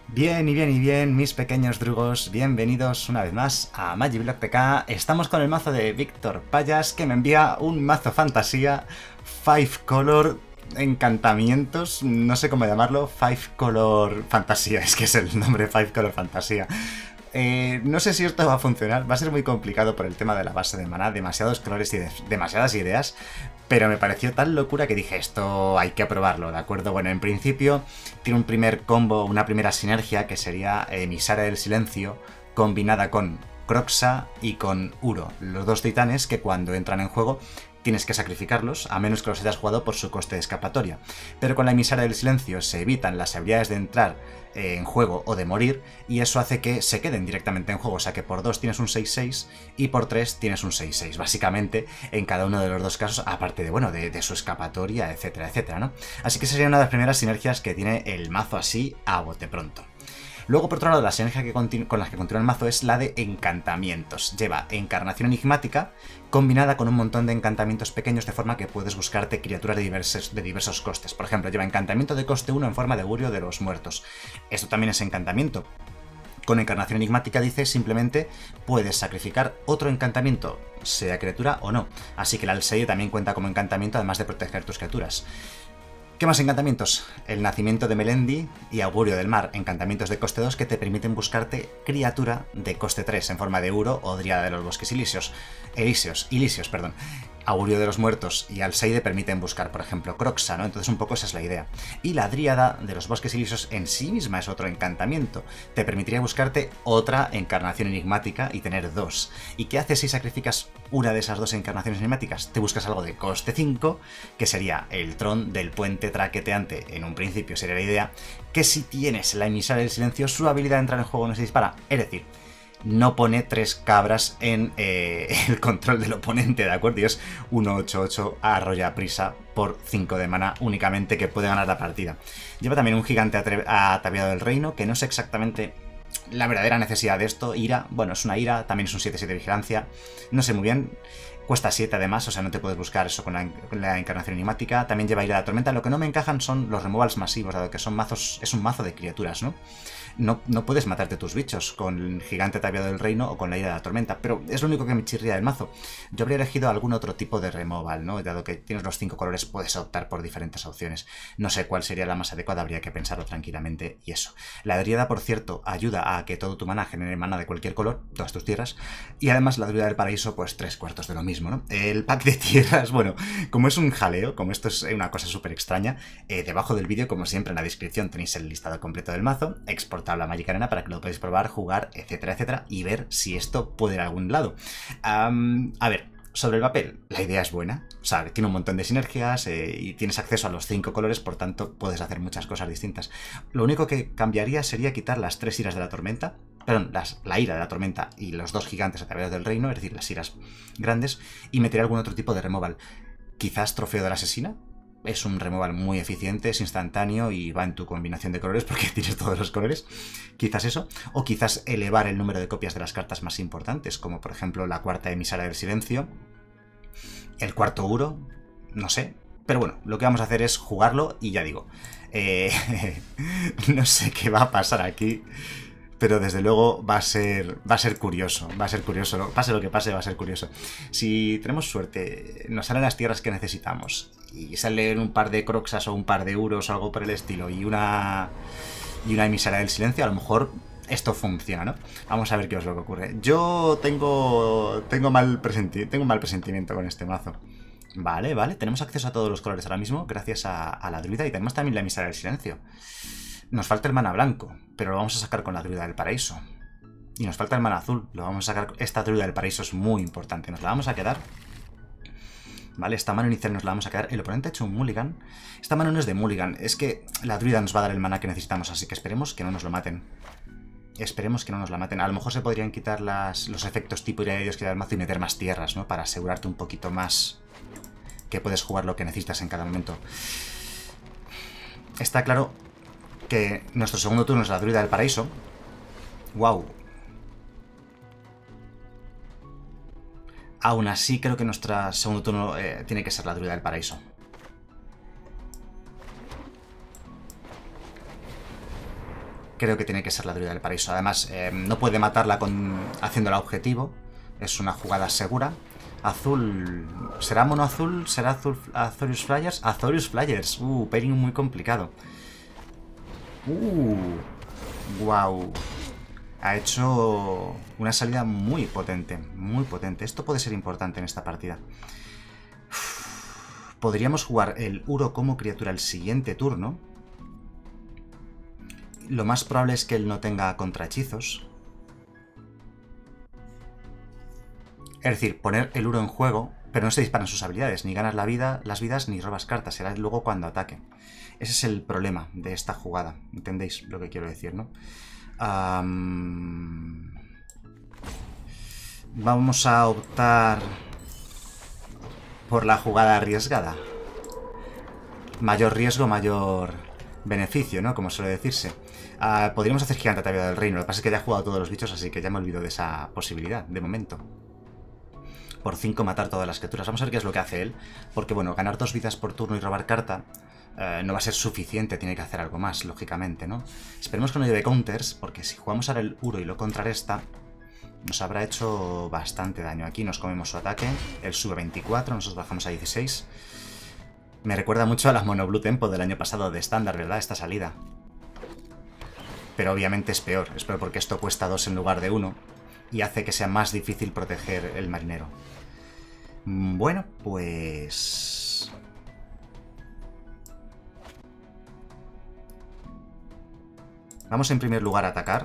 Bien y bien y bien, mis pequeños drugos, bienvenidos una vez más a Magiblock PK. Estamos con el mazo de Víctor Payas, que me envía un mazo fantasía, 5 color encantamientos, no sé cómo llamarlo, 5 color fantasía, es que es el nombre 5 color fantasía. No sé si esto va a funcionar, va a ser muy complicado por el tema de la base de maná, demasiados colores y demasiadas ideas, pero me pareció tan locura que dije, esto hay que probarlo, ¿de acuerdo? Bueno, en principio tiene un primer combo, una primera sinergia que sería Emisaria del Silencio combinada con Croxa y con Uro, los dos titanes que cuando entran en juego tienes que sacrificarlos, a menos que los hayas jugado por su coste de escapatoria. Pero con la Emisaria del Silencio se evitan las habilidades de entrar en juego o de morir, y eso hace que se queden directamente en juego, o sea que por 2 tienes un 6-6 y por 3 tienes un 6-6, básicamente en cada uno de los dos casos, aparte de, bueno, de su escapatoria, etcétera, etcétera, ¿no? Así que esa sería una de las primeras sinergias que tiene el mazo así a bote pronto. Luego, por otro lado, la sinergia con la que continúa el mazo es la de encantamientos. Lleva encarnación enigmática combinada con un montón de encantamientos pequeños, de forma que puedes buscarte criaturas de diversos costes. Por ejemplo, lleva encantamiento de coste 1 en forma de augurio de los muertos. Esto también es encantamiento. Con encarnación enigmática, dice, simplemente puedes sacrificar otro encantamiento, sea criatura o no. Así que el Alseide también cuenta como encantamiento, además de proteger tus criaturas. ¿Qué más encantamientos? El nacimiento de Melendi y Augurio del Mar, encantamientos de coste 2 que te permiten buscarte criatura de coste 3 en forma de Uro o Dríada de los Bosques Ilíseos, perdón. Augurio de los Muertos y Alseide permiten buscar, por ejemplo, Croxa, ¿no? Entonces un poco esa es la idea. Y la Dríada de los Bosques Ilíseos en sí misma es otro encantamiento. Te permitiría buscarte otra encarnación enigmática y tener dos. ¿Y qué haces si sacrificas una de esas dos encarnaciones enigmáticas? Te buscas algo de coste 5, que sería el Tron del Puente Traqueteante, en un principio sería la idea, que si tienes la Emisaria del Silencio, su habilidad de entrar en juego no se dispara. Es decir, no pone 3 cabras en el control del oponente, ¿de acuerdo? Y es 1-8-8 arrolla prisa por 5 de mana únicamente, que puede ganar la partida. Lleva también un gigante ataviado del reino, que no sé exactamente la verdadera necesidad de esto. Ira, bueno, es una ira, también es un 7-7 de vigilancia, no sé muy bien. Cuesta 7 además, o sea, no te puedes buscar eso con la encarnación enigmática. También lleva ira de la tormenta. Lo que no me encajan son los removals masivos, dado que son mazos, es un mazo de criaturas, ¿no? No puedes matarte tus bichos con el gigante ataviado del reino o con la ira de la tormenta, pero es lo único que me chirría del mazo. Yo habría elegido algún otro tipo de removal, ¿no? Dado que tienes los 5 colores, puedes optar por diferentes opciones. No sé cuál sería la más adecuada, habría que pensarlo tranquilamente y eso. La Dríada, por cierto, ayuda a que todo tu mana genere mana de cualquier color, todas tus tierras, y además la Druida del Paraíso, pues 3/4 de lo mismo, ¿no? El pack de tierras, bueno, como es un jaleo, como esto es una cosa súper extraña, debajo del vídeo, como siempre, en la descripción tenéis el listado completo del mazo, exportable a Magic Arena para que lo podáis probar, jugar, etcétera, etcétera, y ver si esto puede ir a algún lado. A ver, sobre el papel, la idea es buena, o sea, tiene un montón de sinergias y tienes acceso a los 5 colores, por tanto puedes hacer muchas cosas distintas. Lo único que cambiaría sería quitar las 3 iras de la tormenta, perdón, la ira de la tormenta y los 2 gigantes ataviados del reino, es decir, las iras grandes, y meter algún otro tipo de removal. Quizás Trofeo de la Asesina. Es un removal muy eficiente, es instantáneo y va en tu combinación de colores porque tienes todos los colores. Quizás eso. O quizás elevar el número de copias de las cartas más importantes, como por ejemplo la cuarta Emisaria del Silencio, el cuarto Uro, no sé. Pero bueno, lo que vamos a hacer es jugarlo y ya digo, no sé qué va a pasar aquí, pero desde luego va a ser curioso, pase lo que pase, va a ser curioso. Si tenemos suerte, nos salen las tierras que necesitamos y salen un par de Croxas o un par de Uros o algo por el estilo y una Emisaria del Silencio, a lo mejor esto funciona, ¿no? Vamos a ver qué es lo que ocurre. Yo tengo mal presentimiento con este mazo. Vale, tenemos acceso a todos los colores ahora mismo gracias a la druida, y tenemos también la Emisaria del Silencio. Nos falta el mana blanco, pero lo vamos a sacar con la Druida del Paraíso. Y nos falta el mana azul, lo vamos a sacar. Esta Druida del Paraíso es muy importante, nos la vamos a quedar. Vale, esta mano inicial nos la vamos a quedar. El oponente ha hecho un mulligan. Esta mano no es de mulligan, es que la Druida nos va a dar el mana que necesitamos, así que esperemos que no nos lo maten. Esperemos que no nos la maten. A lo mejor se podrían quitar los efectos tipo ira de Dios que da el mazo y meter más tierras, ¿no? Para asegurarte un poquito más que puedes jugar lo que necesitas en cada momento. Está claro que nuestro segundo turno es la Druida del Paraíso. ¡Wow! Aún así, creo que nuestro segundo turno tiene que ser la Druida del Paraíso. creo que tiene que ser la druida del paraíso. Además, no puede matarla haciéndola objetivo. Es una jugada segura. Azul... ¿Será mono azul? ¿Será azul Azorius Flyers? Azorius Flyers. Pairing muy complicado. Wow. Ha hecho una salida muy potente. Muy potente. Esto puede ser importante en esta partida. Podríamos jugar el Uro como criatura el siguiente turno. Lo más probable es que él no tenga contrahechizos. Es decir, poner el Uro en juego, pero no se disparan sus habilidades. Ni ganas las vidas, ni robas cartas. Será luego cuando ataque. Ese es el problema de esta jugada. ¿Entendéis lo que quiero decir, no? Vamos a optar por la jugada arriesgada. Mayor riesgo, mayor beneficio, ¿no? Como suele decirse. Podríamos hacer gigante ataviado del reino. Lo que pasa es que ya he jugado todos los bichos, así que ya me olvido de esa posibilidad, de momento. Por 5 matar todas las criaturas. Vamos a ver qué es lo que hace él. Porque, bueno, ganar 2 vidas por turno y robar carta no va a ser suficiente. Tiene que hacer algo más, lógicamente, ¿no? Esperemos que no lleve counters, porque si jugamos ahora el Uro y lo contrarresta, nos habrá hecho bastante daño. Aquí nos comemos su ataque. Él sube 24, nosotros bajamos a 16. Me recuerda mucho a la Mono Blue Tempo del año pasado de estándar, ¿verdad? Esta salida. Pero obviamente es peor. Es peor porque esto cuesta 2 en lugar de 1. Y hace que sea más difícil proteger el marinero. Bueno, pues... vamos en primer lugar a atacar.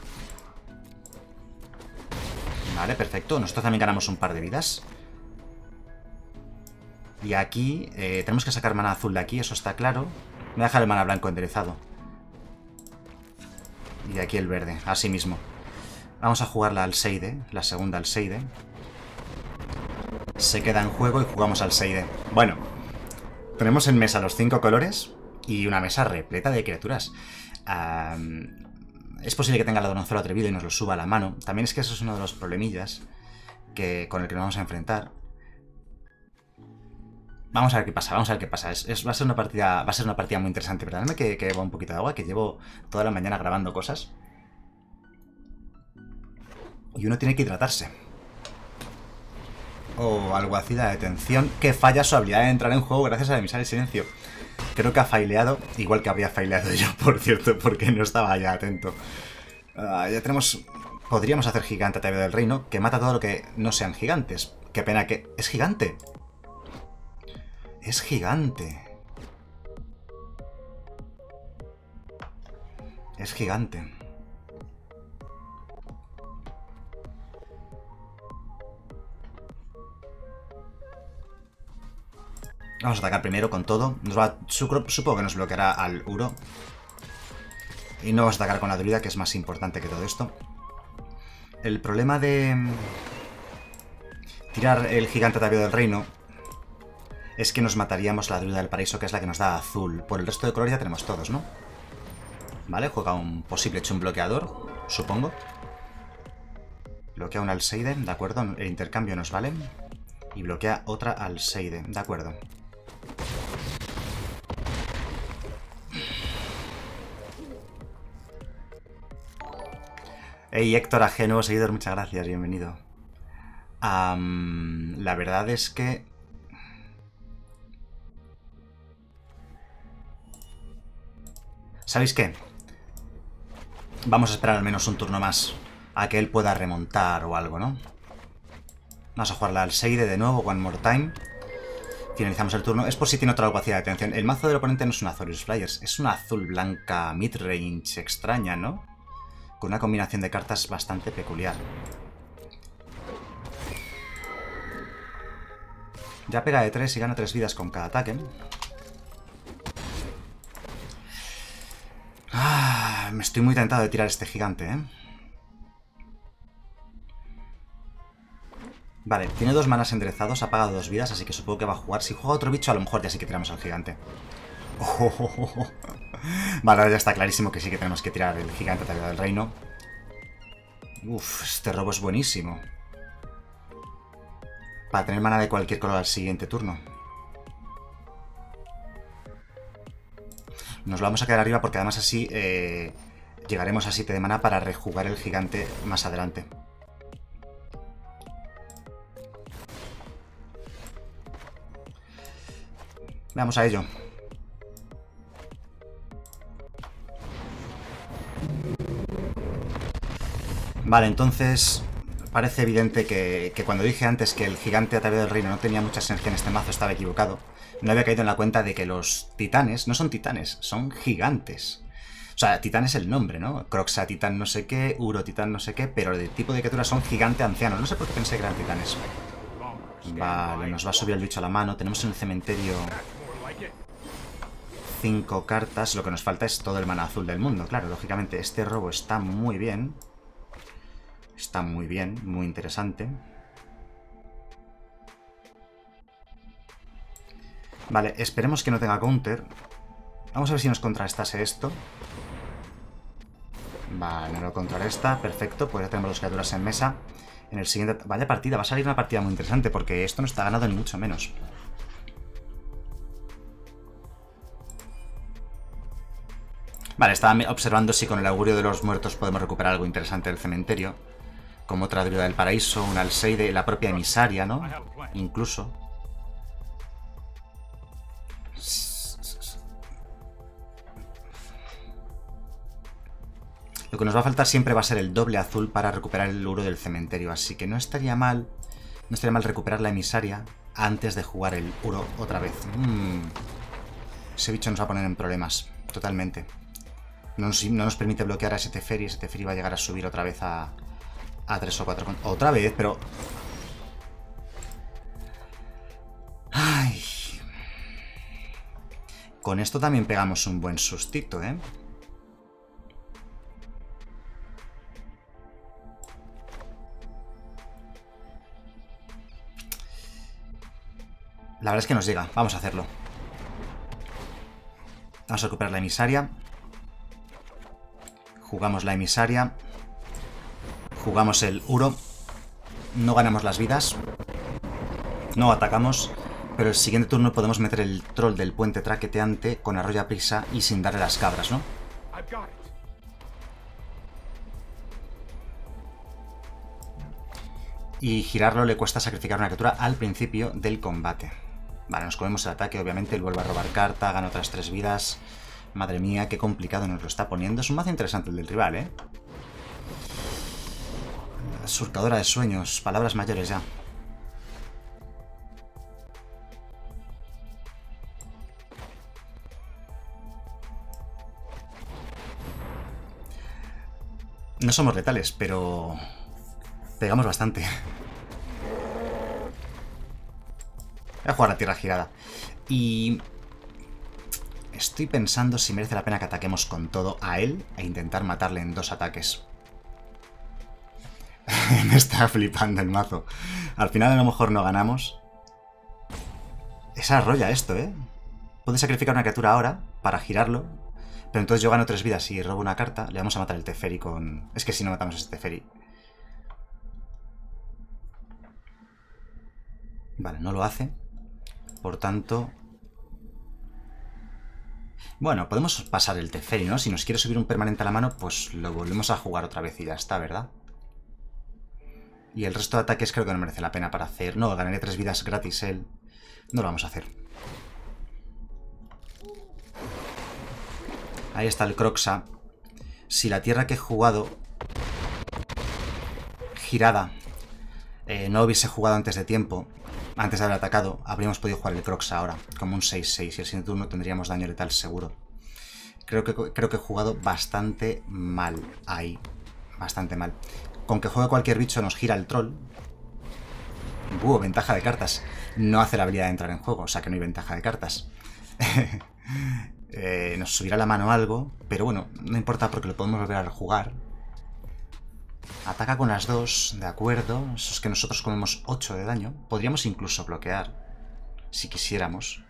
Vale, perfecto. Nosotros también ganamos un par de vidas. Y aquí tenemos que sacar mana azul de aquí, eso está claro. Voy a dejar el mana blanco enderezado. Y de aquí el verde, así mismo. Vamos a jugar la Alseide, la segunda Alseide. Se queda en juego y jugamos Alseide. Bueno, tenemos en mesa los 5 colores y una mesa repleta de criaturas. Es posible que tenga la Dononzuelo atrevido y nos lo suba a la mano. También es que eso es uno de los problemillas con el que nos vamos a enfrentar. Vamos a ver qué pasa, vamos a ver qué pasa. Va a ser una partida muy interesante. Perdóname que beba un poquito de agua, que llevo toda la mañana grabando cosas. Y uno tiene que hidratarse. Alguacil de detención, que falla su habilidad de entrar en juego gracias a emisar el silencio. Creo que ha faileado, igual que habría faileado yo, por cierto, porque no estaba ya atento. Ya tenemos... Podríamos hacer gigante ataviado del reino, que mata todo lo que no sean gigantes. Qué pena que... ¡Es gigante! ¡Es gigante! Es gigante. Vamos a atacar primero con todo. Supongo que nos bloqueará al Uro. Y no vamos a atacar con la druida, que es más importante que todo esto. El problema de tirar el gigante ataviado del reino es que nos mataríamos la druida del paraíso, que es la que nos da azul. Por el resto de colores ya tenemos todos, ¿no? Vale, juega un posible chum bloqueador, supongo. Bloquea un Alseide, de acuerdo. El intercambio nos vale. Y bloquea otra Alseide, de acuerdo. Hey Héctor AG, nuevo seguidor, muchas gracias, bienvenido. La verdad es que... ¿sabéis qué? Vamos a esperar al menos un turno más a que él pueda remontar o algo, ¿no? Vamos a jugar la Alseide de nuevo, one more time. Finalizamos el turno. Es por si tiene otra alguacil de atención. El mazo del oponente no es una Azorius Flyers, es una azul blanca midrange extraña, ¿no? Con una combinación de cartas bastante peculiar. Ya pega de 3 y gana 3 vidas con cada ataque. Me estoy muy tentado de tirar este gigante, ¿eh? Vale, tiene 2 manas enderezados, ha pagado 2 vidas, así que supongo que va a jugar. Si juega otro bicho, a lo mejor ya sí que tiramos al gigante. Vale, ahora ya está clarísimo que sí que tenemos que tirar el gigante ataviado del reino. Uf, este robo es buenísimo. Para tener mana de cualquier color al siguiente turno. Nos lo vamos a quedar arriba porque además así llegaremos a 7 de mana para rejugar el gigante más adelante. Vamos a ello. Vale, entonces parece evidente que cuando dije antes que el gigante Atavío del Reino no tenía mucha sinergia en este mazo, estaba equivocado. No había caído en la cuenta de que los titanes no son titanes, son gigantes. O sea, titán es el nombre, ¿no? Croxa titán no sé qué, Uro titán no sé qué, pero el tipo de criaturas son gigante anciano. No sé por qué pensé que eran titanes. Vale, nos va a subir el bicho a la mano. Tenemos en el cementerio 5 cartas. Lo que nos falta es todo el mana azul del mundo. Claro, lógicamente este robo está muy bien. Está muy bien, muy interesante. Vale, esperemos que no tenga counter. Vamos a ver si nos contrarrestase esto. Vale, no lo contrarresta, perfecto. Pues ya tenemos las criaturas en mesa. En el siguiente... Vaya partida, va a salir una partida muy interesante porque esto no está ganado ni mucho menos. Vale, estaba observando si con el augurio de los muertos podemos recuperar algo interesante del cementerio. Como otra druida del paraíso, un Alseide, la propia emisaria, ¿no? Incluso. Lo que nos va a faltar siempre va a ser el doble azul para recuperar el uro del cementerio. Así que no estaría mal recuperar la emisaria antes de jugar el uro otra vez. Ese bicho nos va a poner en problemas, totalmente. No nos permite bloquear a ese Teferi. Ese Teferi va a llegar a subir otra vez a 3 o 4. Otra vez, pero... Ay. Con esto también pegamos un buen sustito, ¿eh? La verdad es que nos llega. Vamos a hacerlo. Vamos a recuperar la emisaria. Jugamos la emisaria. Jugamos el Uro. No ganamos las vidas. No atacamos. Pero el siguiente turno podemos meter el troll del puente traqueteante con arroyo a prisa y sin darle las cabras, ¿no? Y girarlo le cuesta sacrificar una criatura al principio del combate. Vale, nos comemos el ataque, obviamente. Vuelve a robar carta, gana otras 3 vidas. Madre mía, qué complicado nos lo está poniendo. Es un mazo interesante el del rival, ¿eh? Surcadora de sueños, palabras mayores ya. No somos letales, pero... pegamos bastante. Voy a jugar a tierra girada. Y... estoy pensando si merece la pena que ataquemos con todo a él e intentar matarle en 2 ataques. Me está flipando el mazo. Al final a lo mejor no ganamos. Es arrolla esto, ¿eh? Puede sacrificar una criatura ahora para girarlo. Pero entonces yo gano 3 vidas y robo una carta. Le vamos a matar el Teferi con... es que si no matamos a este Teferi... Vale, no lo hace. Por tanto... bueno, podemos pasar el Teferi, ¿no? Si nos quiere subir un permanente a la mano, pues lo volvemos a jugar otra vez y ya está, ¿verdad? Y el resto de ataques creo que no merece la pena para hacer... no, ganaré 3 vidas gratis él. No lo vamos a hacer. Ahí está el Croxa. Si la tierra que he jugado... girada... no hubiese jugado antes de tiempo, antes de haber atacado, habríamos podido jugar el Croxa ahora, como un 6-6, y el siguiente turno tendríamos daño letal seguro. Creo que he jugado bastante mal ahí. Bastante mal. Con que juegue cualquier bicho nos gira el troll. Ventaja de cartas. No hace la habilidad de entrar en juego, o sea que no hay ventaja de cartas. Nos subirá la mano algo, pero bueno, no importa porque lo podemos volver a jugar. Ataca con las 2, de acuerdo. Eso es que nosotros comemos 8 de daño. Podríamos incluso bloquear, si quisiéramos.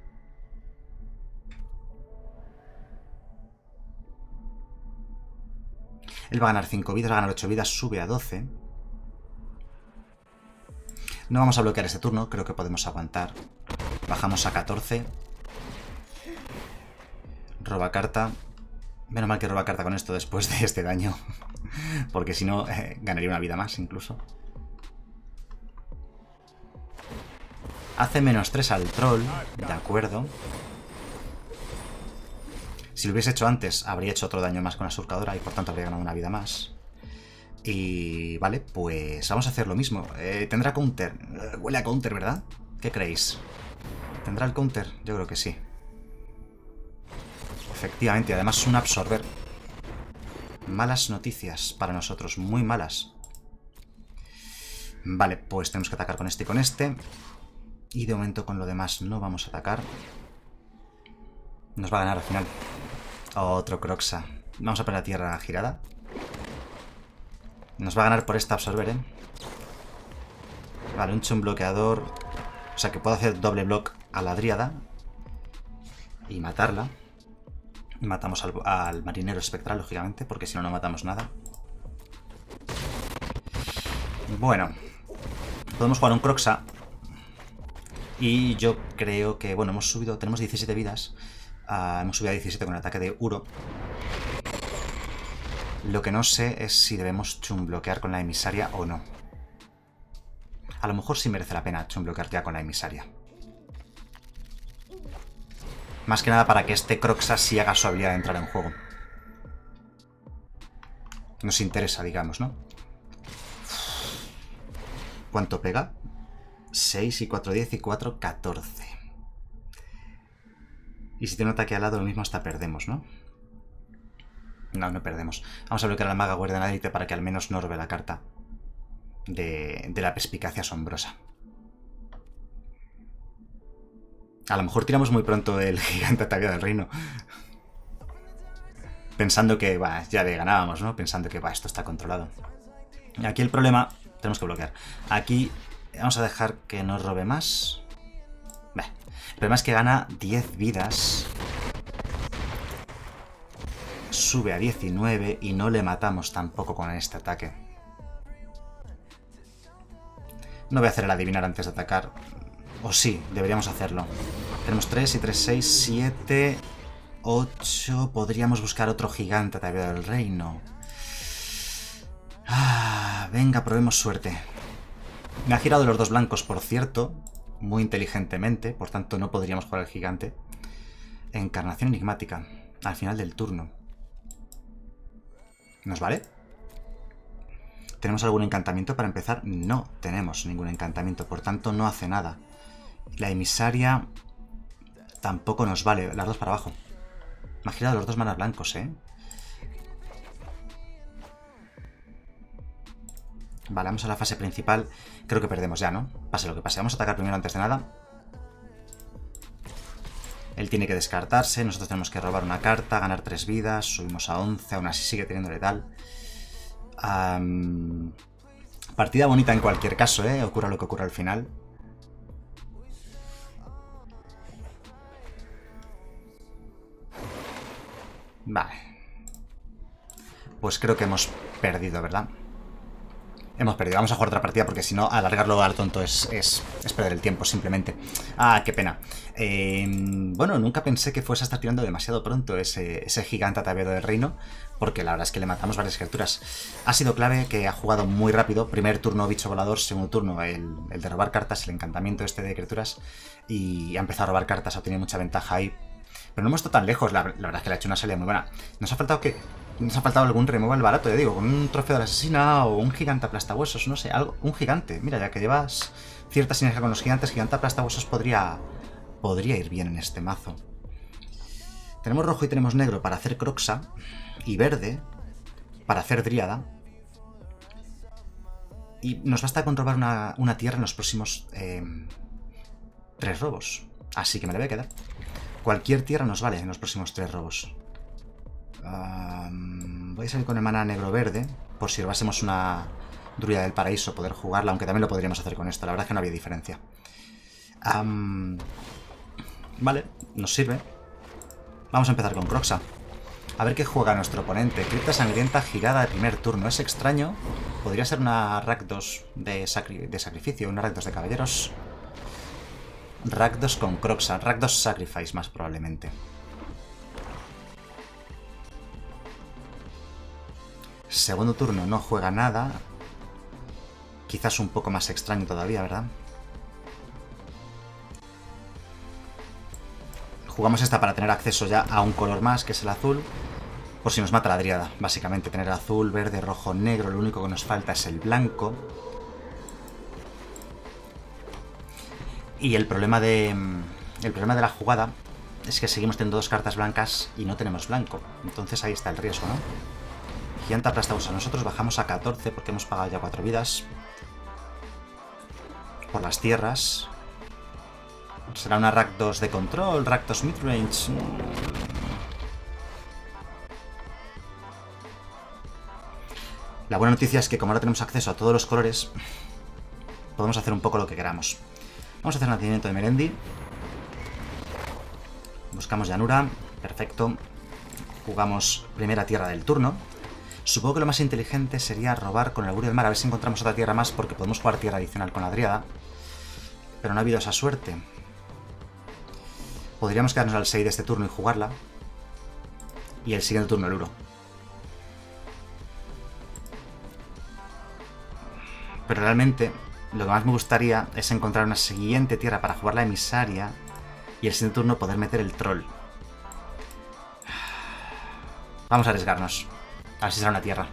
Él va a ganar 5 vidas, va a ganar 8 vidas, sube a 12. No vamos a bloquear este turno, creo que podemos aguantar. Bajamos a 14. Roba carta. Menos mal que roba carta con esto después de este daño. Porque si no, ganaría una vida más incluso. Hace -3 al troll, de acuerdo. Si lo hubiese hecho antes, habría hecho otro daño más con la surcadora y por tanto habría ganado una vida más. Y vale, pues vamos a hacer lo mismo. ¿Tendrá counter? Huele a counter, ¿verdad? ¿Qué creéis? ¿Tendrá el counter? Yo creo que sí. Efectivamente, además un absorber. Malas noticias para nosotros, muy malas. Vale, pues tenemos que atacar con este y con este. Y de momento con lo demás no vamos a atacar. Nos va a ganar al final. Otro Croxa. Vamos a poner la tierra girada. Nos va a ganar por esta absorber, ¿eh? Vale, un chum bloqueador. O sea que puedo hacer doble block a la dríada. Y matarla. Matamos al marinero espectral, lógicamente, porque si no, no matamos nada. Bueno. Podemos jugar un Croxa. Y yo creo que, bueno, hemos subido, tenemos 17 vidas. Hemos subido a 17 con el ataque de Uro. Lo que no sé es si debemos chumbloquear con la emisaria o no. A lo mejor sí merece la pena chumbloquear ya con la emisaria. Más que nada para que este Croxa sí haga su habilidad de entrar en juego. Nos interesa, digamos, ¿no? ¿Cuánto pega? 6 y 4, 10 y 4, 14. Y si tiene un ataque al lado, lo mismo hasta perdemos, ¿no? No, no perdemos. Vamos a bloquear a la maga guardiana élite para que al menos no robe la carta de la perspicacia asombrosa. A lo mejor tiramos muy pronto el gigante ataviado del reino. Pensando que, ya le ganábamos, ¿no? Pensando que, esto está controlado. Y aquí el problema, tenemos que bloquear. Aquí vamos a dejar que no robe más. El problema es que gana 10 vidas. Sube a 19 y no le matamos tampoco con este ataque. No voy a hacer el adivinar antes de atacar. O sí, deberíamos hacerlo. Tenemos 3 y 3, 6, 7, 8. Podríamos buscar otro gigante ataviado del reino. Venga, probemos suerte. Me ha girado los dos blancos, por cierto. Muy inteligentemente. Por tanto, no podríamos jugar al gigante. Encarnación enigmática. Al final del turno. ¿Nos vale? ¿Tenemos algún encantamiento para empezar? No tenemos ningún encantamiento, por tanto no hace nada. La emisaria tampoco nos vale, las dos para abajo. Me ha girado los dos manas blancos, ¿eh? Vale, vamos a la fase principal. Creo que perdemos ya, ¿no? Pase lo que pase. Vamos a atacar primero antes de nada. Él tiene que descartarse, nosotros tenemos que robar una carta, ganar 3 vidas, subimos a 11, aún así sigue teniendo letal. Partida bonita en cualquier caso, ocurra lo que ocurra al final. Vale. Pues creo que hemos perdido, ¿verdad? Hemos perdido. Vamos a jugar otra partida porque si no, alargarlo al tonto es perder el tiempo, simplemente. Qué pena. Bueno, nunca pensé que fuese a estar tirando demasiado pronto ese gigante ataviado del reino, porque la verdad es que le matamos varias criaturas. Ha sido clave que ha jugado muy rápido. Primer turno bicho volador, segundo turno el de robar cartas, el encantamiento este de criaturas, y ha empezado a robar cartas, ha tenido mucha ventaja ahí. Pero no hemos estado tan lejos, la verdad es que le ha hecho una salida muy buena. Nos ha faltado algún removal barato, ya digo, con un trofeo de la asesina o un gigante aplastahuesos, no sé, algo, un gigante. Mira, ya que llevas cierta sinergia con los gigantes, gigante aplastahuesos podría ir bien en este mazo. Tenemos rojo y tenemos negro para hacer Croxa y verde para hacer Dríada. Y nos basta con robar una tierra en los próximos 3 robos. Así que me la voy a quedar. Cualquier tierra nos vale en los próximos 3 robos. Voy a salir con el mana negro-verde, por si robásemos una Druida del Paraíso, poder jugarla, aunque también lo podríamos hacer con esto, la verdad es que no había diferencia. Vale, nos sirve. Vamos a empezar con Croxa. A ver qué juega nuestro oponente. Cripta sangrienta girada de primer turno. Es extraño. Podría ser una Rakdos de sacrificio, una Rakdos de caballeros. Rakdos con Croxa. Rakdos Sacrifice, más probablemente. Segundo turno no juega nada. Quizás un poco más extraño todavía, ¿verdad? Jugamos esta para tener acceso ya a un color más, que es el azul. Por si nos mata la dríada, básicamente. Tener azul, verde, rojo, negro. Lo único que nos falta es el blanco. Y el problema de la jugada es que seguimos teniendo dos cartas blancas y no tenemos blanco. Entonces ahí está el riesgo, ¿no? Gigante aplastamos a nosotros, bajamos a 14 porque hemos pagado ya 4 vidas. Por las tierras. ¿Será una Rakdos de control? ¿Rakdos midrange? La buena noticia es que como ahora tenemos acceso a todos los colores, podemos hacer un poco lo que queramos. Vamos a hacer nacimiento de Melendi. Buscamos llanura. Perfecto. Jugamos primera tierra del turno. Supongo que lo más inteligente sería robar con el augurio del mar. A ver si encontramos otra tierra más, porque podemos jugar tierra adicional con la dríada. Pero no ha habido esa suerte. Podríamos quedarnos al 6 de este turno y jugarla. Y el siguiente turno el uro. Pero realmente lo que más me gustaría es encontrar una siguiente tierra para jugar la emisaria y el siguiente turno poder meter el troll. Vamos a arriesgarnos. A ver si será una tierra.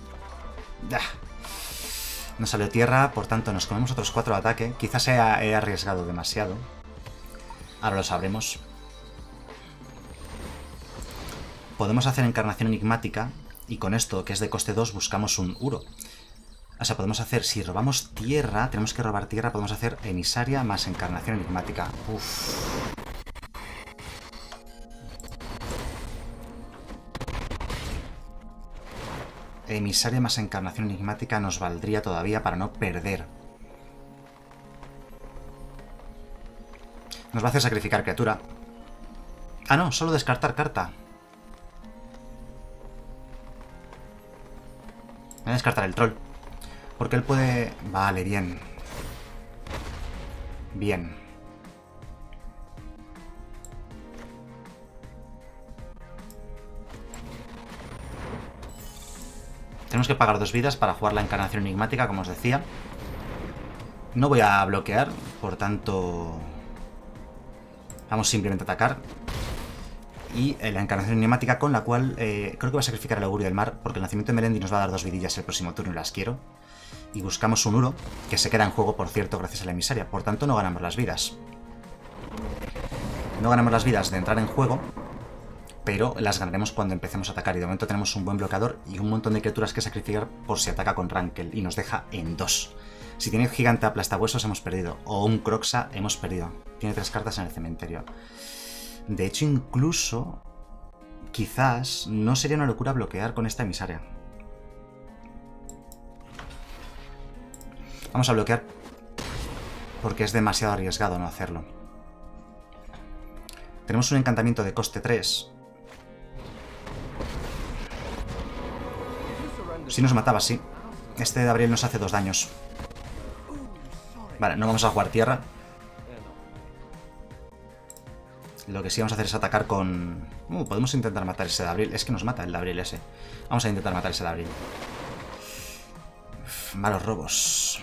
No salió tierra, por tanto nos comemos otros 4 de ataque. Quizás he arriesgado demasiado. Ahora lo sabremos. Podemos hacer encarnación enigmática y con esto, que es de coste 2, buscamos un uro. O sea, podemos hacer, si robamos tierra, tenemos que robar tierra, podemos hacer emisaria más encarnación enigmática. Uff. Emisaria más encarnación enigmática nos valdría todavía para no perder. Nos va a hacer sacrificar criatura. Ah, no, solo descartar carta. Voy a descartar el troll. Porque él puede... Vale, bien. Bien. Tenemos que pagar 2 vidas para jugar la encarnación enigmática, como os decía. No voy a bloquear, por tanto... Vamos simplemente a atacar. Y la encarnación enigmática con la cual creo que voy a sacrificar el augurio del mar, porque el nacimiento de Melendi nos va a dar 2 vidillas el próximo turno y las quiero. Y buscamos un uro, que se queda en juego, por cierto, gracias a la emisaria. Por tanto, no ganamos las vidas. No ganamos las vidas de entrar en juego, pero las ganaremos cuando empecemos a atacar. Y de momento tenemos un buen bloqueador y un montón de criaturas que sacrificar por si ataca con Rankel. Y nos deja en 2. Si tiene gigante aplastahuesos, hemos perdido. O un Croxa, hemos perdido. Tiene 3 cartas en el cementerio. De hecho, incluso, quizás no sería una locura bloquear con esta emisaria. Vamos a bloquear porque es demasiado arriesgado no hacerlo. Tenemos un encantamiento de coste 3. Si nos mataba, sí. Este de Abril nos hace 2 daños. Vale, no vamos a jugar tierra. Lo que sí vamos a hacer es atacar con... podemos intentar matar ese de Abril. Es que nos mata el de Abril ese. Vamos a intentar matar ese de Abril. Malos robos.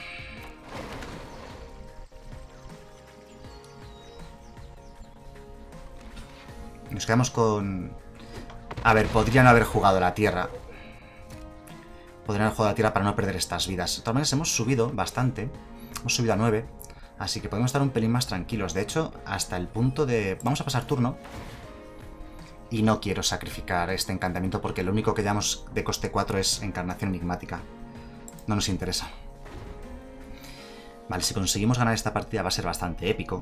Nos quedamos con... A ver, podrían haber jugado la tierra. Podrían haber jugado la tierra para no perder estas vidas. De todas maneras, hemos subido bastante. Hemos subido a 9. Así que podemos estar un pelín más tranquilos. De hecho, hasta el punto de... Vamos a pasar turno. Y no quiero sacrificar este encantamiento porque lo único que llevamos de coste 4 es encarnación enigmática. No nos interesa. Vale, si conseguimos ganar esta partida va a ser bastante épico.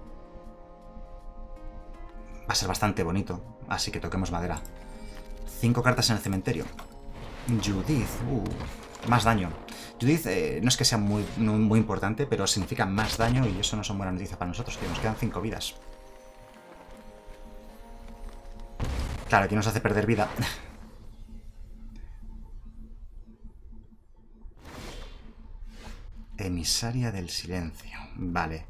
Va a ser bastante bonito. Así que toquemos madera. 5 cartas en el cementerio. Judith. Más daño. Judith no es que sea muy importante, pero significa más daño y eso no son buenas noticias para nosotros, que nos quedan 5 vidas. Claro, aquí nos hace perder vida. Emisaria del silencio. Vale.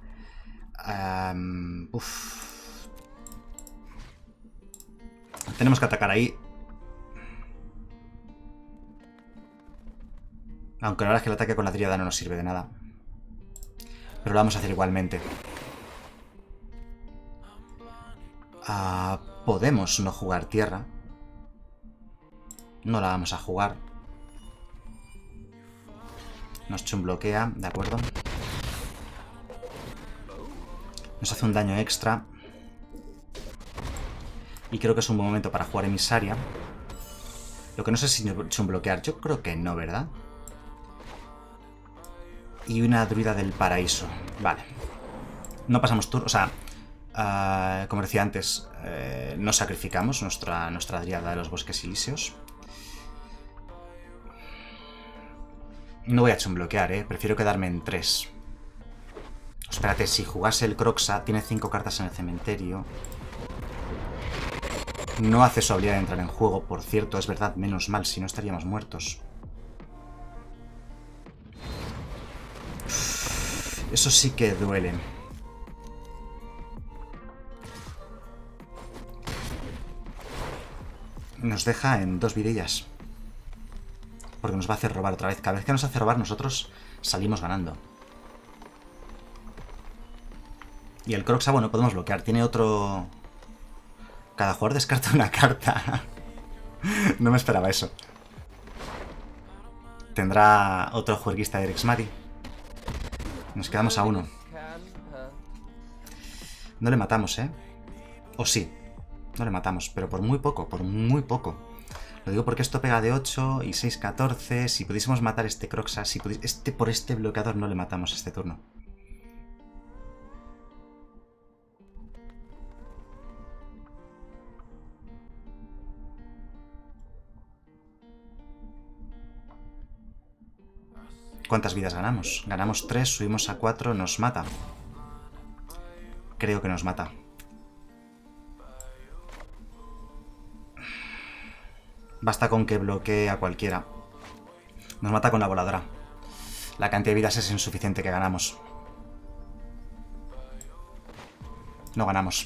Tenemos que atacar ahí. Aunque la verdad es que el ataque con la tríada no nos sirve de nada. Pero lo vamos a hacer igualmente. Podemos no jugar tierra. No la vamos a jugar. Nos chumbloquea, de acuerdo. Nos hace un daño extra. Y creo que es un buen momento para jugar emisaria. Lo que no sé si chumbloquear. Yo creo que no, ¿verdad? Y una druida del paraíso. Vale. No pasamos turno. O sea, como decía antes, no sacrificamos nuestra driada de los bosques ilíseos. No voy a chumbloquear, prefiero quedarme en 3. Espérate, si jugase el Croxa, tiene 5 cartas en el cementerio. No hace su habilidad de entrar en juego, por cierto, es verdad, menos mal, si no estaríamos muertos. Eso sí que duele. Nos deja en 2 vidillas. Porque nos va a hacer robar otra vez. Cada vez que nos hace robar, nosotros salimos ganando. Y el Croxa, bueno, podemos bloquear. Tiene otro... Cada jugador descarta una carta. No me esperaba eso. Tendrá otro juerguista de Erixmari. Nos quedamos a 1. No le matamos, ¿eh? O sí. No le matamos, pero por muy poco, por muy poco. Lo digo porque esto pega de 8 y 6, 14. Si pudiésemos matar este Croxa, si por este bloqueador no le matamos este turno. ¿Cuántas vidas ganamos? Ganamos 3, subimos a 4, nos mata. Creo que nos mata. Basta con que bloquee a cualquiera. Nos mata con la voladora. La cantidad de vidas es insuficiente que ganamos. No ganamos.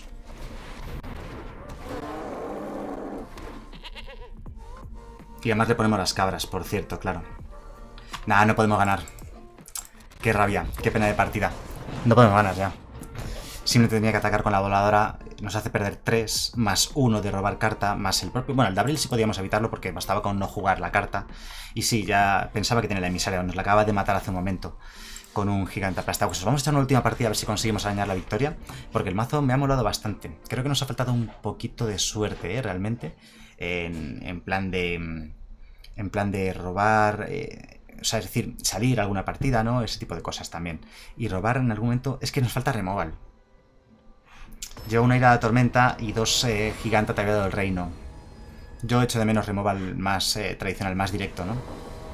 Y además le ponemos las cabras, por cierto, claro. Nah, no podemos ganar. Qué rabia, qué pena de partida. No podemos ganar ya. Simplemente tenía que atacar con la voladora. Nos hace perder 3, más 1 de robar carta, más el propio... Bueno, el de abril sí podíamos evitarlo porque bastaba con no jugar la carta. Y sí, ya pensaba que tenía la emisaria. Nos la acaba de matar hace un momento con un gigante aplastado. Pues vamos a echar una última partida a ver si conseguimos arañar la victoria. Porque el mazo me ha molado bastante. Creo que nos ha faltado un poquito de suerte, realmente. En plan de robar... o sea, es decir, salir a alguna partida, ¿no? Ese tipo de cosas también. Y robar en algún momento... Es que nos falta removal. Llevo una ira de tormenta y 2 gigante ataviado del reino. Yo echo de menos removal más tradicional, más directo, ¿no?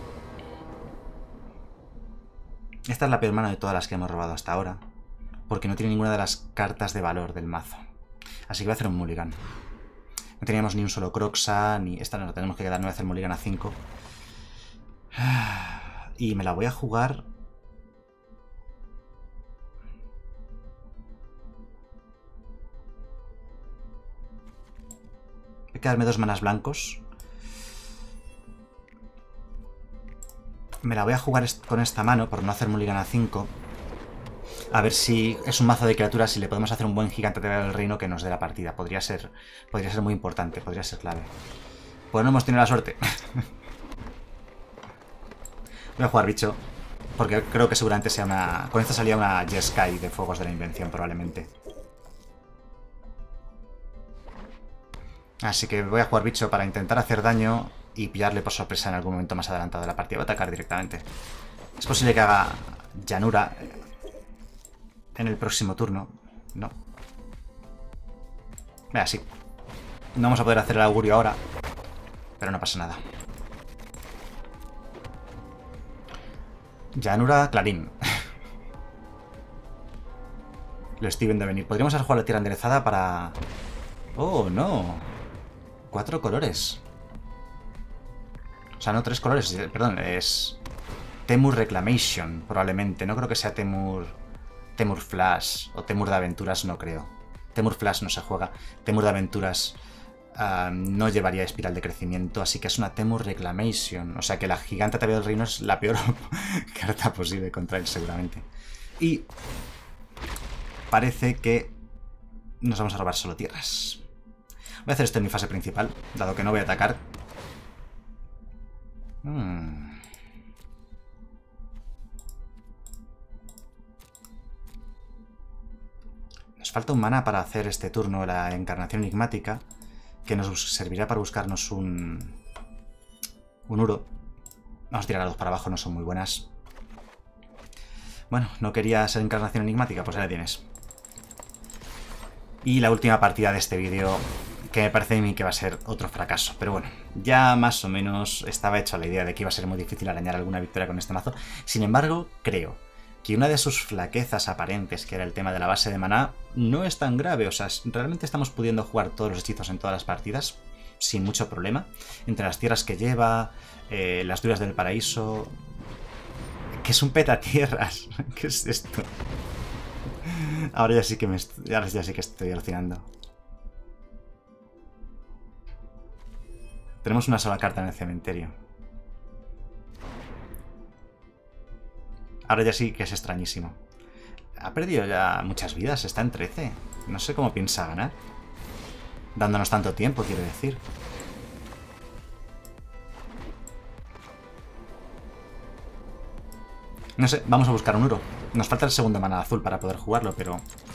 Esta es la peor mano de todas las que hemos robado hasta ahora. Porque no tiene ninguna de las cartas de valor del mazo. Así que voy a hacer un mulligan. No teníamos ni un solo Croxa, ni... Esta no, tenemos que quedar, no voy a hacer mulligan a 5. Y me la voy a jugar... Voy a quedarme 2 manas blancos. Me la voy a jugar con esta mano por no hacer mulligan a 5. A ver si es un mazo de criaturas y le podemos hacer un buen gigante del reino que nos dé la partida. Podría ser muy importante, podría ser clave. Pues no hemos tenido la suerte. Voy a jugar bicho. Porque creo que seguramente sea una... Con esto salía una Jeskai de Fuegos de la Invención, probablemente. Así que voy a jugar bicho para intentar hacer daño y pillarle por sorpresa en algún momento más adelantado de la partida. Voy a atacar directamente. Es posible que haga llanura en el próximo turno. No. Venga, sí. No vamos a poder hacer el augurio ahora, pero no pasa nada. Llanura, Clarín. Lo estoy viendo venir. Podríamos haber jugado la tierra enderezada para... ¡Oh, no! 4 colores. O sea, no 3 colores. Perdón, es... Temur Reclamation, probablemente. No creo que sea Temur Flash o Temur de Aventuras, no creo. Temur Flash no se juega. Temur de Aventuras no llevaría espiral de crecimiento, así que es una Temur Reclamation. O sea que la Gigante Atavío del Reino es la peor carta posible contra él, seguramente. Y parece que nos vamos a robar solo tierras. Voy a hacer esto en mi fase principal, dado que no voy a atacar. Nos falta un maná para hacer este turno la encarnación enigmática, que nos servirá para buscarnos un Uro. Vamos a tirar a dos para abajo, no son muy buenas. Bueno, no quería ser encarnación enigmática, pues ya la tienes. Y la última partida de este vídeo, que me parece a mí que va a ser otro fracaso. Pero bueno, ya más o menos estaba hecha la idea de que iba a ser muy difícil arañar alguna victoria con este mazo. Sin embargo, creo que una de sus flaquezas aparentes, que era el tema de la base de maná, no es tan grave. O sea, realmente estamos pudiendo jugar todos los hechizos en todas las partidas sin mucho problema. Entre las tierras que lleva, las druidas del paraíso... ¿Qué es un petatierras? ¿Qué es esto? Ahora ya sí que estoy alucinando. Tenemos una sola carta en el cementerio. Ahora ya sí que es extrañísimo. Ha perdido ya muchas vidas, está en 13. No sé cómo piensa ganar. Dándonos tanto tiempo, quiero decir. No sé, vamos a buscar un Uro. Nos falta el segundo maná azul para poder jugarlo, pero...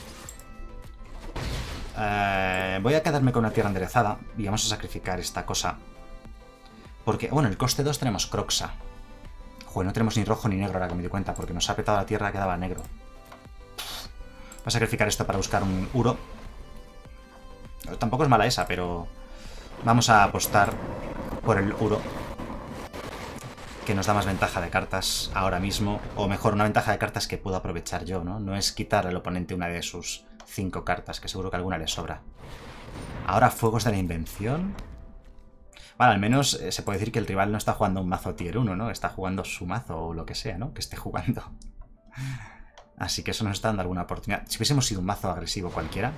voy a quedarme con una tierra enderezada y vamos a sacrificar esta cosa. Porque, bueno, el coste 2 tenemos Croxa. Joder, no tenemos ni rojo ni negro ahora que me di cuenta, porque nos ha petado la tierra, quedaba negro. Voy a sacrificar esto para buscar un Uro. Tampoco es mala esa, pero... vamos a apostar por el Uro, que nos da más ventaja de cartas ahora mismo. O mejor, una ventaja de cartas que puedo aprovechar yo, ¿no? No es quitar al oponente una de sus 5 cartas, que seguro que alguna le sobra. Ahora, Fuegos de la Invención. Vale, al menos se puede decir que el rival no está jugando un mazo tier 1, ¿no? Está jugando su mazo o lo que sea, ¿no? Que esté jugando. Así que eso nos está dando alguna oportunidad. Si hubiésemos sido un mazo agresivo cualquiera...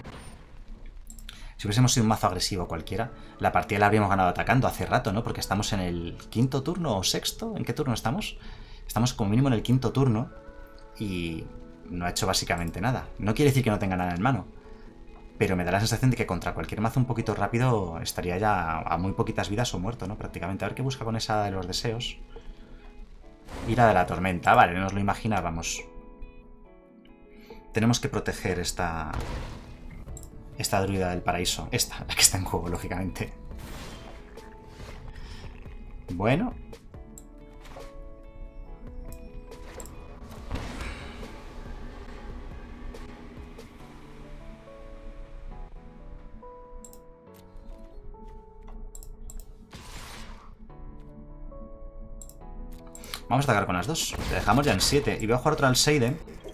la partida la habríamos ganado atacando hace rato, ¿no? Porque estamos en el quinto turno o sexto. ¿En qué turno estamos? Estamos como mínimo en el quinto turno y no ha hecho básicamente nada. No quiere decir que no tenga nada en mano, pero me da la sensación de que contra cualquier mazo un poquito rápido estaría ya a muy poquitas vidas o muerto, ¿no? Prácticamente. A ver qué busca con esa de los deseos. Ira de la tormenta. Vale, nos lo imaginábamos. Tenemos que proteger esta druida del paraíso. Esta, la que está en juego, lógicamente. Bueno. Vamos a atacar con las dos. Le dejamos ya en 7. Y voy a jugar otra Alseide.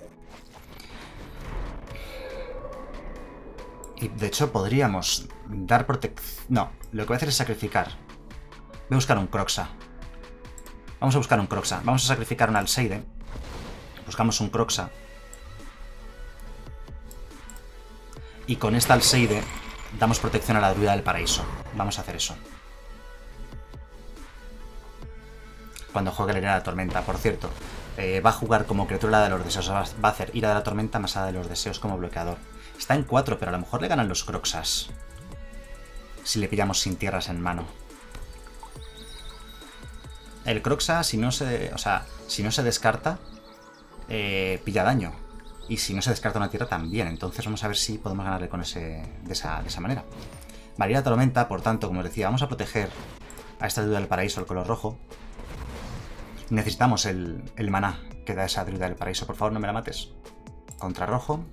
Y de hecho podríamos dar protección... No, lo que voy a hacer es sacrificar. Voy a buscar un Croxa. Vamos a buscar un Croxa. Vamos a sacrificar un Alseide. Buscamos un Croxa. Y con esta Alseide damos protección a la druida del paraíso. Vamos a hacer eso. Cuando juegue la ira de la tormenta, por cierto. Va a jugar como criatura de los deseos. Va a hacer ira de la tormenta más ira de los deseos como bloqueador. Está en 4, pero a lo mejor le ganan los Croxas. Si le pillamos sin tierras en mano. El Croxa, si no se... O sea, si no se descarta, pilla daño. Y si no se descarta una tierra, también. Entonces vamos a ver si podemos ganarle con de esa manera. Vale, ira de la tormenta, por tanto, como os decía, vamos a proteger a esta druida del paraíso, el color rojo. Necesitamos el maná que da esa druida del paraíso. Por favor, no me la mates. Contra rojo.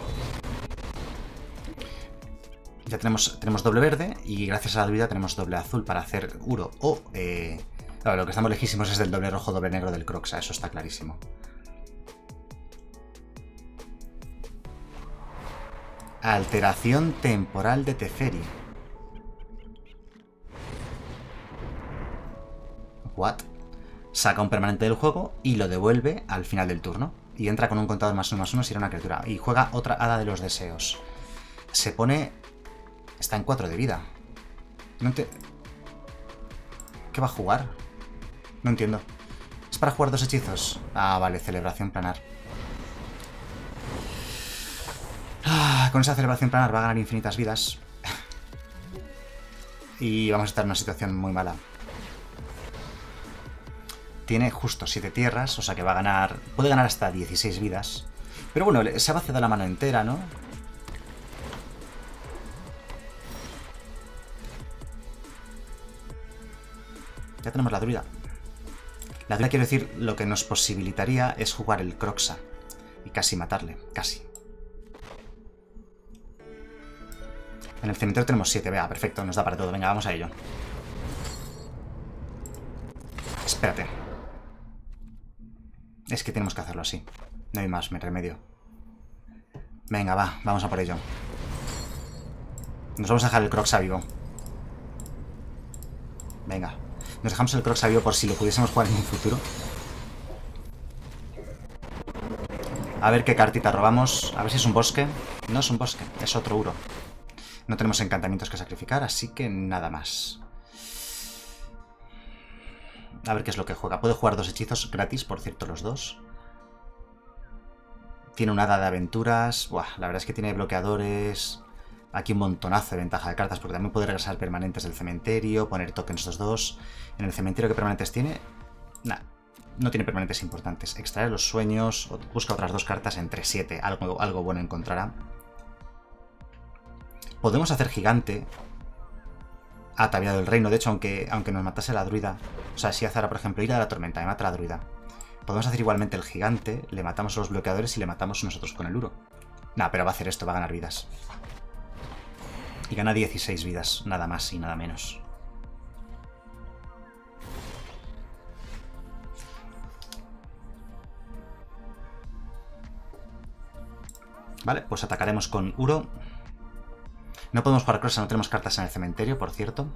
Ya tenemos doble verde y gracias a la druida tenemos doble azul para hacer Uro. O, claro, lo que estamos lejísimos es del doble rojo, doble negro del Croxa. Eso está clarísimo. Alteración temporal de Teferi. What? Saca un permanente del juego y lo devuelve al final del turno. Y entra con un contador +1/+1 si era una criatura. Y juega otra hada de los deseos. Se pone... Está en 4 de vida. No te... ¿Qué va a jugar? No entiendo. ¿Es para jugar 2 hechizos? Ah, vale, celebración planar. Con esa celebración planar va a ganar infinitas vidas. Y vamos a estar en una situación muy mala. Tiene justo 7 tierras, o sea que va a ganar... Puede ganar hasta 16 vidas. Pero bueno, se ha vaciado la mano entera, ¿no? Ya tenemos la druida. La druida, quiero decir, lo que nos posibilitaría es jugar el Croxa. Y casi matarle, casi. En el cementerio tenemos 7, vea, perfecto, nos da para todo. Venga, vamos a ello. Espérate. Es que tenemos que hacerlo así. No hay más remedio. Venga, va, vamos a por ello. Nos vamos a dejar el Croxa vivo. Venga. Nos dejamos el Croxa vivo por si lo pudiésemos jugar en un futuro. A ver qué cartita robamos. A ver si es un bosque. No es un bosque, es otro uro. No tenemos encantamientos que sacrificar, así que nada más. A ver qué es lo que juega. Puede jugar 2 hechizos gratis, por cierto, los 2. Tiene un hada de aventuras. Buah, la verdad es que tiene bloqueadores. Aquí un montonazo de ventaja de cartas, porque también puede regresar permanentes del cementerio, poner tokens 2-2. En el cementerio, ¿qué permanentes tiene? Nah, no tiene permanentes importantes. Extraer los sueños, busca otras 2 cartas entre 7. Algo bueno encontrará. Podemos hacer gigante. Ataviado el reino. De hecho, aunque nos matase la druida. O sea, si Azara, por ejemplo, ira de la tormenta, me mata la druida. Podemos hacer igualmente el gigante. Le matamos a los bloqueadores y le matamos nosotros con el uro. Nah, pero va a hacer esto, va a ganar vidas. Y gana 16 vidas, nada más y nada menos. Vale, pues atacaremos con uro. No podemos jugar Croxa, no tenemos cartas en el cementerio, por cierto.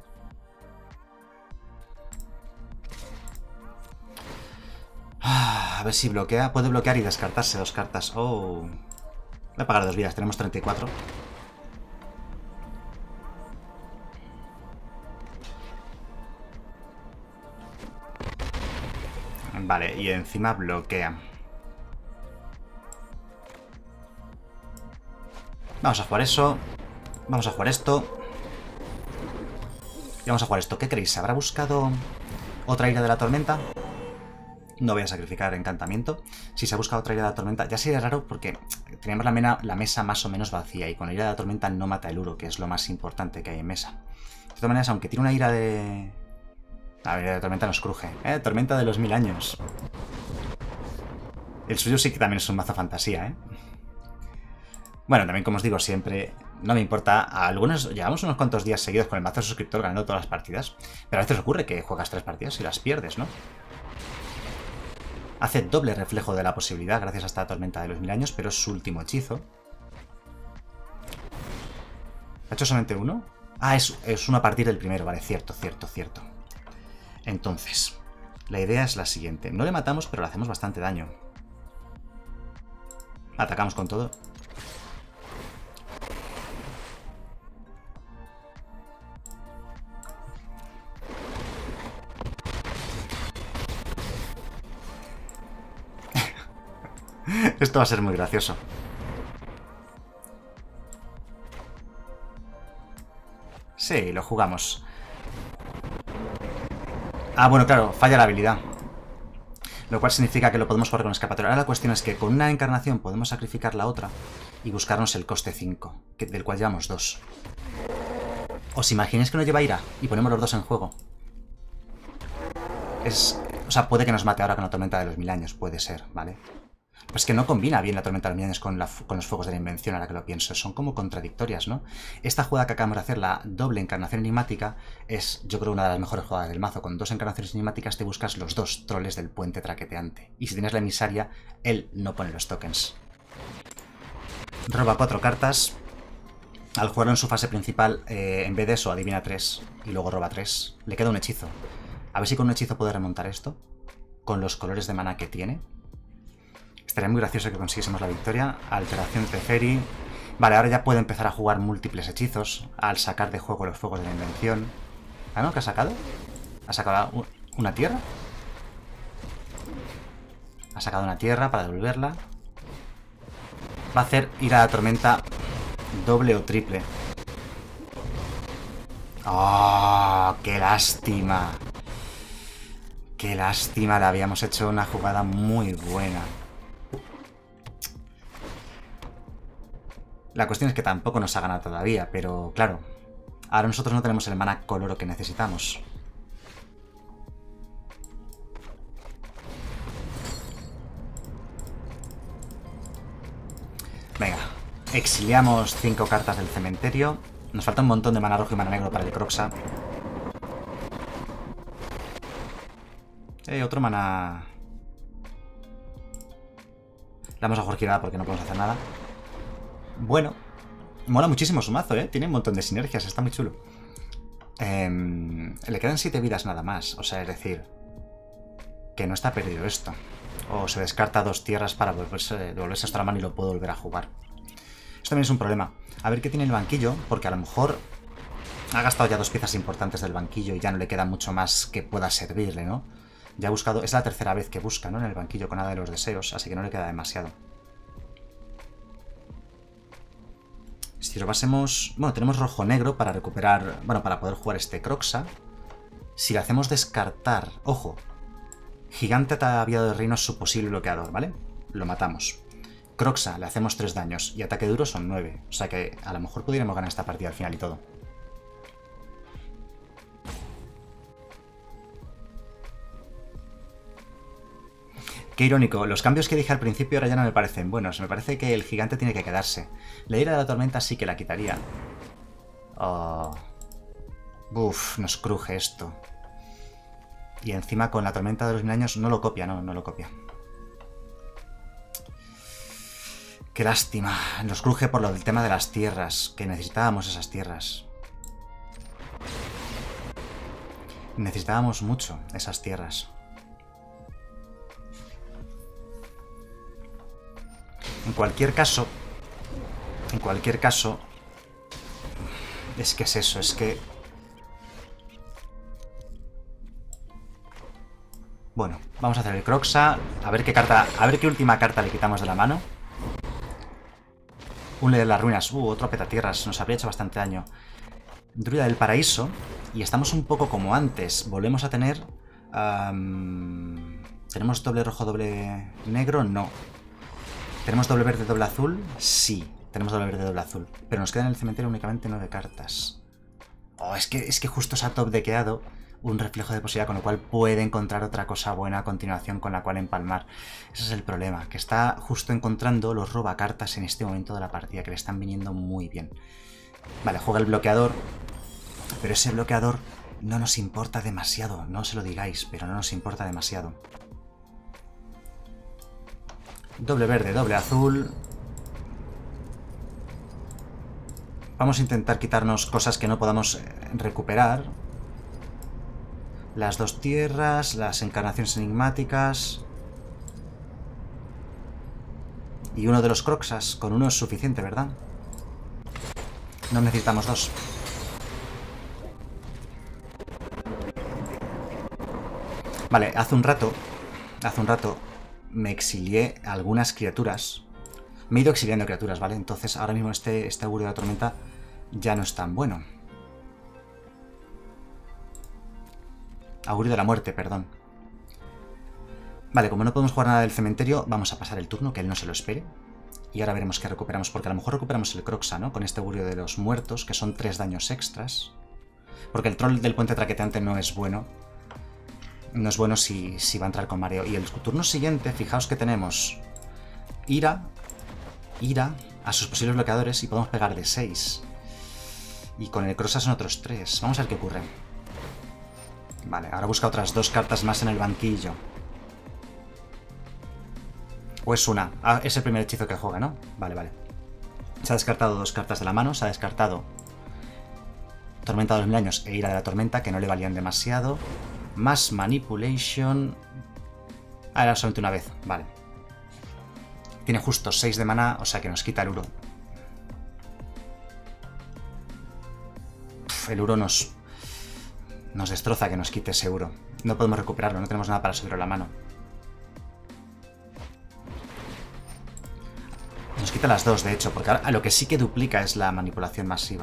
A ver si bloquea. Puede bloquear y descartarse 2 cartas. Oh. Voy a pagar 2 vidas, tenemos 34. Vale, y encima bloquea. Vamos a jugar eso. Vamos a jugar esto. Y vamos a jugar esto. ¿Qué creéis? ¿Se habrá buscado otra ira de la tormenta? No voy a sacrificar encantamiento. Si se ha buscado otra ira de la tormenta, ya sería raro porque teníamos la mesa más o menos vacía. Y con la ira de la tormenta no mata el uro, que es lo más importante que hay en mesa. De todas maneras, aunque tiene una ira de... La ira de tormenta nos cruje. Tormenta de los 1000 años. El suyo sí que también es un mazo fantasía, ¿eh? Bueno, también como os digo siempre, no me importa. Algunos llevamos unos cuantos días seguidos con el mazo de suscriptor ganando todas las partidas. Pero a veces ocurre que juegas 3 partidas y las pierdes, ¿no? Hace doble reflejo de la posibilidad gracias a esta tormenta de los 1000 años, pero es su último hechizo. ¿Ha hecho solamente uno? Ah, es uno a partir del primero, vale, cierto. Entonces, la idea es la siguiente. No le matamos, pero le hacemos bastante daño. Atacamos con todo. Esto va a ser muy gracioso. Sí, lo jugamos. Ah, bueno, claro, falla la habilidad. Lo cual significa que lo podemos jugar con escapatoria. Ahora la cuestión es que con una encarnación podemos sacrificar la otra y buscarnos el coste 5, del cual llevamos 2. ¿Os imagináis que no lleva ira y ponemos los 2 en juego? O sea, puede que nos mate ahora con la tormenta de los 1000 años, puede ser, ¿vale? Pues que no combina bien la tormenta de los 1000 años con los fuegos de la invención, ahora que lo pienso. Son como contradictorias, ¿no? Esta jugada que acabamos de hacer, la doble encarnación enigmática, es, yo creo, una de las mejores jugadas del mazo. Con 2 encarnaciones enigmáticas te buscas los 2 troles del puente traqueteante. Y si tienes la emisaria, él no pone los tokens. Roba 4 cartas. Al jugarlo en su fase principal, en vez de eso, adivina 3 y luego roba 3. Le queda un hechizo. A ver si con un hechizo puede remontar esto. Con los colores de maná que tiene. Estaría muy gracioso que consiguiésemos la victoria. Alteración Teferi. Vale, ahora ya puede empezar a jugar múltiples hechizos al sacar de juego los fuegos de la invención. ¿Ah, no? ¿Qué ha sacado? ¿Ha sacado una tierra? Ha sacado una tierra para devolverla. Va a hacer ir a la tormenta doble o triple. ¡Oh! ¡Qué lástima! ¡Qué lástima! Le habíamos hecho una jugada muy buena. La cuestión es que tampoco nos ha ganado todavía, pero claro, ahora nosotros no tenemos el mana coloro que necesitamos. Venga, exiliamos 5 cartas del cementerio. Nos falta un montón de mana rojo y mana negro para el Croxa. Otro mana... La vamos a jugar girada porque no podemos hacer nada. Bueno, mola muchísimo su mazo, ¿eh? Tiene un montón de sinergias, está muy chulo. Le quedan 7 vidas nada más, o sea, es decir, que no está perdido esto. O se descarta 2 tierras para devolverse hasta la mano y lo puedo volver a jugar. Esto también es un problema. A ver qué tiene el banquillo, porque a lo mejor ha gastado ya 2 piezas importantes del banquillo y ya no le queda mucho más que pueda servirle, ¿no? Ya ha buscado... Es la tercera vez que busca, ¿no? En el banquillo con nada de los deseos, así que no le queda demasiado. Si robásemos... Bueno, tenemos rojo-negro para recuperar... Bueno, para poder jugar este Croxa. Si le hacemos descartar... Ojo. Gigante ataviado de reino es su posible bloqueador, ¿vale? Lo matamos. Croxa, le hacemos 3 daños. Y ataque duro son 9. O sea que a lo mejor pudiéramos ganar esta partida al final y todo. Qué irónico, los cambios que dije al principio ahora ya no me parecen buenos. Me parece que el gigante tiene que quedarse. La ira de la tormenta sí que la quitaría. Oh. Uf, nos cruje esto. Y encima con la tormenta de los 1000 años no lo copia, no lo copia. Qué lástima. Nos cruje por lo del tema de las tierras, que necesitábamos esas tierras. Necesitábamos mucho esas tierras. En cualquier caso, es que es eso, es que... Bueno, vamos a hacer el Croxa, a ver qué última carta le quitamos de la mano. Un líder de las ruinas, otro petatierras, nos habría hecho bastante daño. Druida del paraíso, y estamos un poco como antes, volvemos a tener... ¿Tenemos doble rojo, doble negro? No. ¿Tenemos doble verde, doble azul? Sí, tenemos doble verde, doble azul. Pero nos quedan en el cementerio únicamente 9 cartas. Oh, es que justo se ha top-dequeado un reflejo de posibilidad, con lo cual puede encontrar otra cosa buena a continuación con la cual empalmar. Ese es el problema, que está justo encontrando los robacartas en este momento de la partida, que le están viniendo muy bien. Vale, juega el bloqueador, pero ese bloqueador no nos importa demasiado, no se lo digáis, pero no nos importa demasiado. Doble verde, doble azul. Vamos a intentar quitarnos cosas que no podamos recuperar. Las 2 tierras, las encarnaciones enigmáticas. Y uno de los Croxas. Con uno es suficiente, ¿verdad? No necesitamos 2. Vale, hace un rato me exilié algunas criaturas. Me he ido exiliando criaturas, ¿vale? Entonces ahora mismo este augurio de la tormenta ya no es tan bueno. Augurio de la muerte, perdón. Vale, como no podemos jugar nada del cementerio, vamos a pasar el turno, que él no se lo espere. Y ahora veremos qué recuperamos, porque a lo mejor recuperamos el Croxa, ¿no? Con este augurio de los muertos, que son 3 daños extras. Porque el troll del puente traqueteante no es bueno. No es bueno si va a entrar con mareo. Y el turno siguiente, fijaos que tenemos ira a sus posibles bloqueadores y podemos pegar de 6. Y con el Croxa son otros 3. Vamos a ver qué ocurre. Vale, ahora busca otras 2 cartas más en el banquillo. O es una. Ah, es el primer hechizo que juega, ¿no? Vale, vale. Se ha descartado 2 cartas de la mano. Se ha descartado Tormenta de los 1000 años e Ira de la Tormenta, que no le valían demasiado. Más Manipulation. Ah, era solamente una vez. Vale. Tiene justo 6 de maná, o sea que nos quita el uro. el Uro nos destroza que nos quite ese Uro. No podemos recuperarlo, no tenemos nada para subirlo a la mano. Nos quita las dos, de hecho, porque ahora lo que sí que duplica es la manipulación masiva.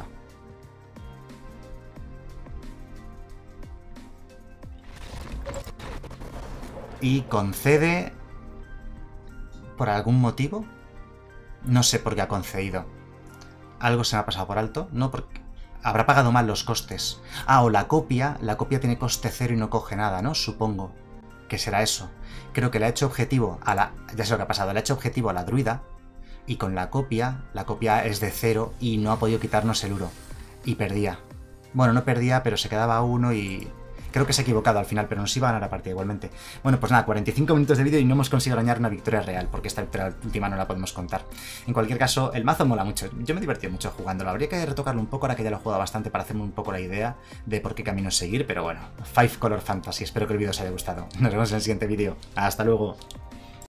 Y concede... ¿Por algún motivo? No sé por qué ha concedido. Algo se me ha pasado por alto. No, porque... Habrá pagado mal los costes. Ah, o la copia. La copia tiene coste cero y no coge nada, ¿no? Supongo que será eso. Creo que le ha hecho objetivo a la... Ya sé lo que ha pasado. Le ha hecho objetivo a la druida. Y con la copia es de cero y no ha podido quitarnos el Uro. Y perdía. Bueno, no perdía, pero se quedaba uno y... Creo que se ha equivocado al final, pero nos iba a ganar la partida igualmente. Bueno, pues nada, 45 minutos de vídeo y no hemos conseguido arañar una victoria real, porque esta victoria última no la podemos contar. En cualquier caso, el mazo mola mucho. Yo me he divertido mucho jugándolo. Habría que retocarlo un poco ahora que ya lo he jugado bastante para hacerme un poco la idea de por qué camino seguir, pero bueno, 5 Color Fantasy. Espero que el vídeo os haya gustado. Nos vemos en el siguiente vídeo. Hasta luego.